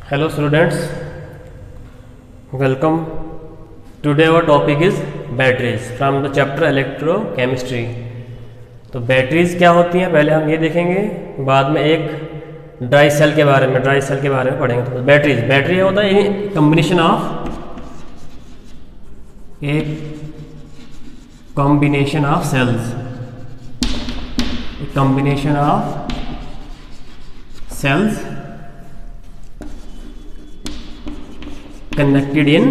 Hello students, welcome. Today our topic is batteries from the chapter electrochemistry. तो batteries क्या होती हैं पहले हम ये देखेंगे, बाद में एक ड्राई सेल के बारे में पढ़ेंगे. तो बैटरी होता है combination of cells connected in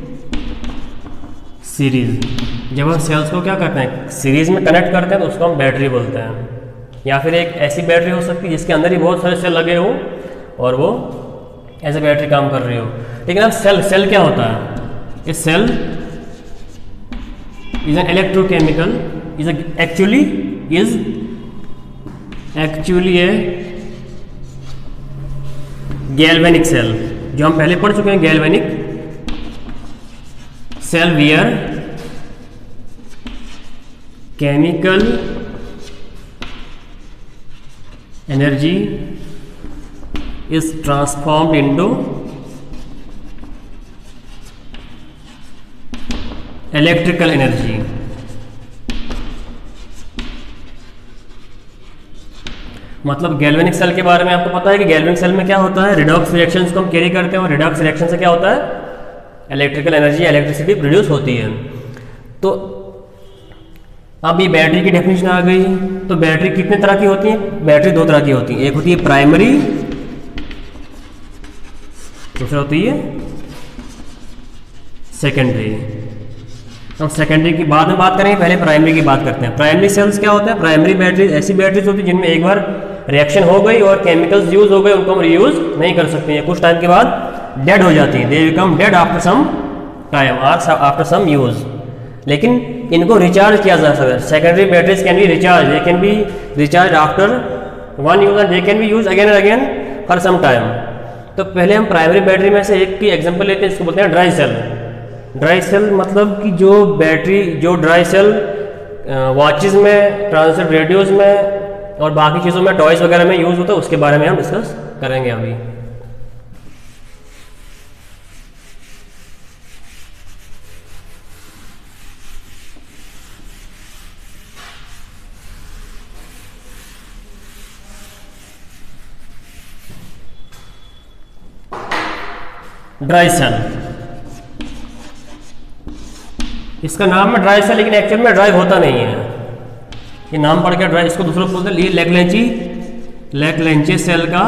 series. जब हम सेल्स को क्या करते हैं, सीरीज में कनेक्ट करते हैं तो उसको हम बैटरी बोलते हैं. या फिर एक ऐसी बैटरी हो सकती है जिसके अंदर ही बहुत सारे सेल लगे हो और वो एज ए बैटरी काम कर रही हो. लेकिन अब सेल क्या होता है? A cell is an electrochemical actually a galvanic cell, जो हम पहले पढ़ चुके हैं. Galvanic cell where chemical energy is transformed into electrical energy. मतलब गैल्वेनिक सेल के बारे में आपको पता है कि गैल्वेनिक सेल में क्या होता है, रिडॉक्स रिएक्शंस को हम कैरी करते हैं और रिडॉक्स रिएक्शन से क्या होता है, इलेक्ट्रिकल एनर्जी, इलेक्ट्रिसिटी प्रोड्यूस होती है. तो अब ये बैटरी की डेफिनेशन आ गई. तो बैटरी कितने तरह की होती है? बैटरी दो तरह की होती है. एक होती है प्राइमरी, दूसरा होती है सेकेंडरी. हम सेकेंडरी की बाद में बात करेंगे, पहले प्राइमरी की बात करते हैं. प्राइमरी सेल्स क्या होता है? प्राइमरी बैटरीज ऐसी बैटरीज होती है जिनमें एक बार रिएक्शन हो गई और केमिकल्स यूज हो गए, उनको हम रीयूज नहीं कर सकते हैं. कुछ टाइम के बाद डेड हो जाती है. They become dead after some time और आफ्टर सम यूज. लेकिन इनको रिचार्ज किया जा सकता है. Secondary batteries can be recharge, they can be recharge after one use and they can be use again and again for some time. तो पहले हम प्राइमरी बैटरी में से एक की एग्जाम्पल लेते हैं, इसको बोलते हैं ड्राई सेल. ड्राई सेल मतलब कि जो ड्राई सेल वॉचेस में, ट्रांसमिट रेडियोज में और बाकी चीज़ों में, टॉयज वगैरह में यूज़ होता है, उसके बारे में हम डिस्कस करेंगे अभी. ड्राई सेल, इसका नाम है ड्राई सेल, लेकिन एक्चुअल में ड्राई होता नहीं है. ये नाम पढ़ के ड्राई, इसको दूसरा बोलते हैं लैग्रैंजे सेल का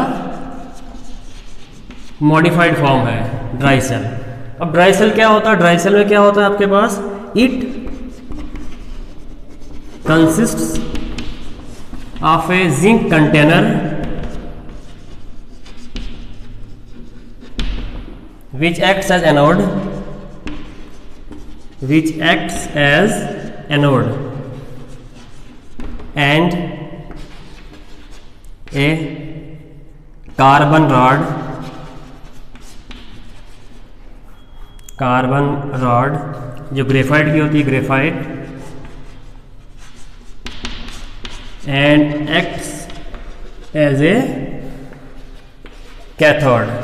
मॉडिफाइड फॉर्म है ड्राई सेल. अब ड्राई सेल क्या होता है? ड्राई सेल में क्या होता है आपके पास? It consists of a zinc container which acts as anode and a carbon rod जो ग्रेफाइट की होती है, graphite, and acts as a cathode.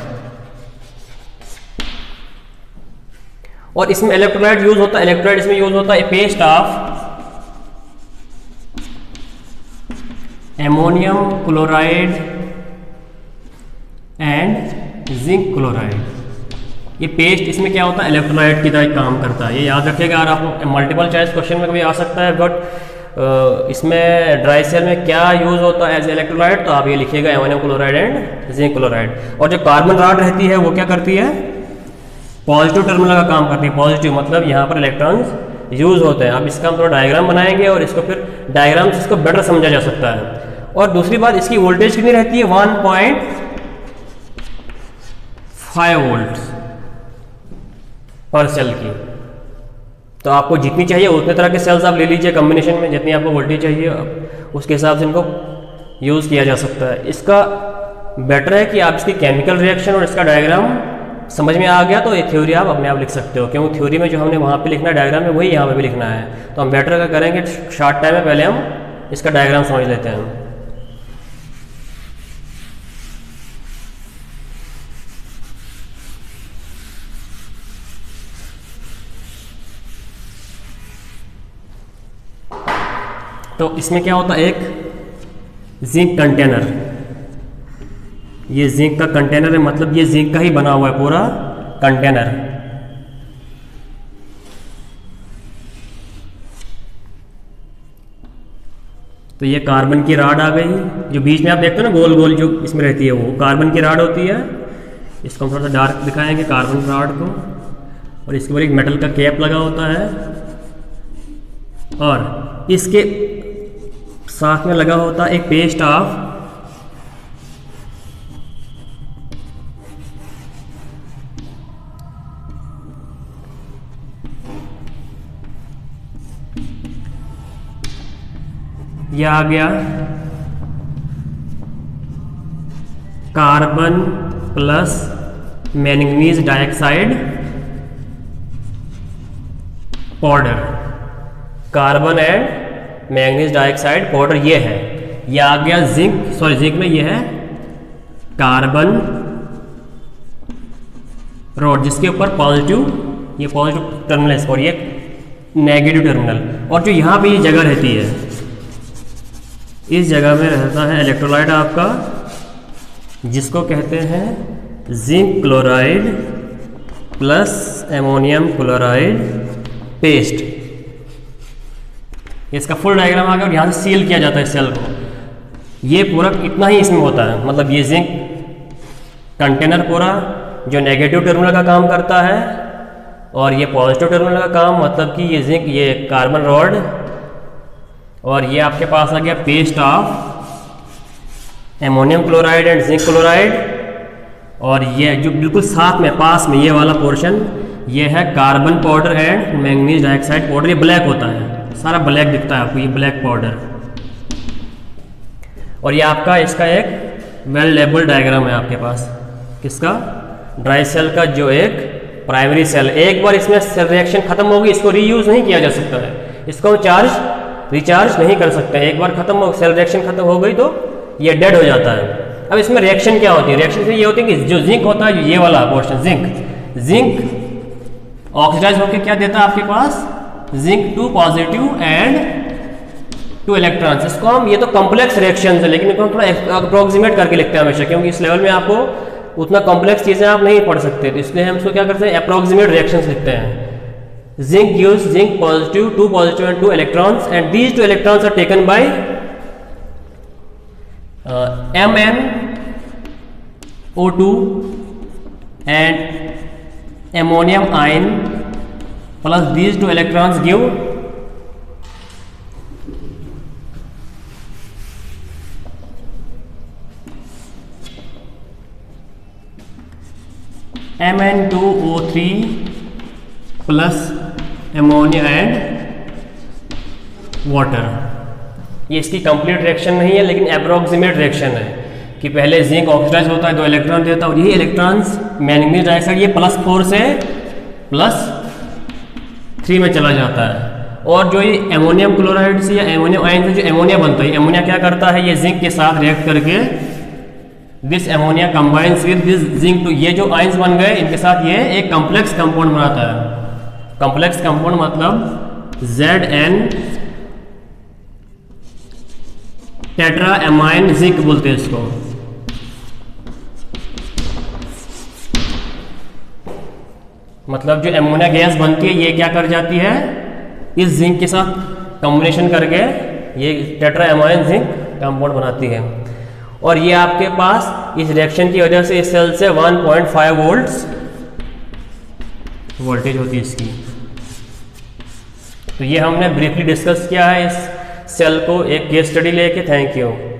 और इसमें इलेक्ट्रोलाइट यूज होता है. इलेक्ट्रोलाइट इसमें यूज होता है paste of ammonium chloride and zinc chloride. ये पेस्ट इसमें क्या होता है, इलेक्ट्रोलाइट की तरह काम करता है. ये याद रखिएगा, अगर आप मल्टीपल चॉइस क्वेश्चन में कभी आ सकता है. बट इसमें ड्राई सेल में क्या यूज होता है एज इलेक्ट्रोलाइट, तो आप ये लिखिएगा ammonium chloride and zinc chloride. और जो कार्बन रॉड रहती है वो क्या करती है? पॉजिटिव टर्मिनल का काम करती है. पॉजिटिव मतलब यहाँ पर इलेक्ट्रॉन्स यूज होते हैं. अब इसका हम थोड़ा डायग्राम बनाएंगे और इसको फिर डायग्राम से इसको बेटर समझा जा सकता है. और दूसरी बात, इसकी वोल्टेज कितनी रहती है? 1.5 वोल्ट पर सेल की. तो आपको जितनी चाहिए उतने तरह के सेल्स आप ले लीजिए कॉम्बिनेशन में, जितनी आपको वोल्टेज चाहिए उसके हिसाब से इनको यूज़ किया जा सकता है. इसका बेटर है कि आप इसकी केमिकल रिएक्शन और इसका डायग्राम समझ में आ गया तो ये थ्योरी आप अपने आप लिख सकते हो, क्योंकि थ्योरी में जो हमने वहाँ पे लिखना है डायग्राम में, वही यहाँ पे भी लिखना है. तो हम बेटर अगर करेंगे शॉर्ट टाइम में पहले हम इसका डायग्राम समझ लेते हैं. तो इसमें क्या होता है, एक जिंक कंटेनर, ये जिंक का कंटेनर है, मतलब ये जिंक का ही बना हुआ है पूरा कंटेनर। तो ये कार्बन की राड आ गई, जो बीच में आप देखते हो ना गोल गोल जो इसमें रहती है, वो कार्बन की राड होती है। इसको हम थोड़ा सा डार्क दिखाएंगे कार्बन राड को, और इसके ऊपर एक मेटल का कैप लगा होता है, और इसके साथ में लगा होता है एक पेस्ट ऑफ ये आ गया carbon plus manganese dioxide powder, carbon and manganese dioxide powder ये है। ये आ गया जिंक, सॉरी जिंक में ये है कार्बन रॉड, जिसके ऊपर पॉजिटिव, ये पॉजिटिव टर्मिनल है और ये नेगेटिव टर्मिनल। और जो यहाँ पे ये जगह रहती है, इस जगह में रहता है इलेक्ट्रोलाइट आपका, जिसको कहते हैं zinc chloride plus ammonium chloride paste. इसका फुल डायग्राम आ गया और यहाँ से सील किया जाता है सेल को। ये पूरा इतना ही इसमें होता है, मतलब ये जिंक कंटेनर पूरा जो नेगेटिव टर्मिनल का काम करता है, और ये पॉजिटिव टर्मिनल का काम, मतलब कि ये जिंक, ये कार्बन रॉड, और ये आपके पास आ गया paste of ammonium chloride and zinc chloride. और ये जो बिल्कुल साथ में पास में ये वाला पोर्शन, ये है carbon powder and manganese dioxide powder. ये ब्लैक होता है, सारा ब्लैक दिखता है आपको, ये ब्लैक पाउडर। और ये आपका इसका एक वेल लेबल डायग्राम है आपके पास, किसका, ड्राई सेल का, जो एक प्राइमरी सेल। एक बार इसमें सेल रिएक्शन खत्म होगी, इसको रीयूज नहीं किया जा सकता है, इसको रिचार्ज नहीं कर सकते। एक बार खत्म हो, सेल रिएक्शन खत्म हो गई तो ये डेड हो जाता है। अब इसमें रिएक्शन क्या होती है, रिएक्शन से ये होती है कि जो जिंक होता है, ये वाला पोर्शन जिंक ऑक्सीडाइज होकर क्या देता है आपके पास, जिंक 2 पॉजिटिव एंड 2 इलेक्ट्रॉन्स। इसको हम, ये तो कॉम्प्लेक्स रिएक्शन है, लेकिन इसको हम थोड़ा अप्रोक्सीमेट करके लिखते हैं हमेशा, क्योंकि इस लेवल में आपको उतना कॉम्प्लेक्स चीज़ें आप नहीं पढ़ सकते, तो इसलिए हम इसको क्या करते हैं, अप्रोक्सीमेट रिएक्शंस लिखते हैं। Zinc gives zinc positive, 2 positive and 2 electrons, and these 2 electrons are taken by MnO2 and ammonium ion, plus these 2 electrons give Mn2O3 plus ammonia and water. ये इसकी कंप्लीट रिएक्शन नहीं है, लेकिन अप्रोक्सीमेट रिएक्शन है कि पहले जिंक ऑक्सीडाइज होता है, 2 इलेक्ट्रॉन देता है, और यही इलेक्ट्रॉन्स मैंगनीज डाइऑक्साइड ये +4 से +3 में चला जाता है। और जो ये एमोनियम क्लोराइड से या एमोनियम आयन से जो एमोनिया बनता है, एमोनिया क्या करता है, ये जिंक के साथ रिएक्ट करके this ammonia combines with this zinc, तो ये जो आयंस बन गए, इनके साथ ये एक कॉम्प्लेक्स कंपाउंड बनाता है। कॉम्प्लेक्स कंपाउंड मतलब Zn टेट्रा एमाइन जिंक बोलते हैं इसको। मतलब जो एमोनिया गैस बनती है, ये क्या कर जाती है, इस जिंक के साथ कॉम्बिनेशन करके ये टेट्रा एमाइन जिंक कंपाउंड बनाती है। और ये आपके पास इस रिएक्शन की वजह से इस सेल से 1.5 वोल्ट्स वोल्टेज होती है इसकी। तो ये हमने ब्रीफली डिस्कस किया है इस सेल को एक केस स्टडी लेके। Thank you.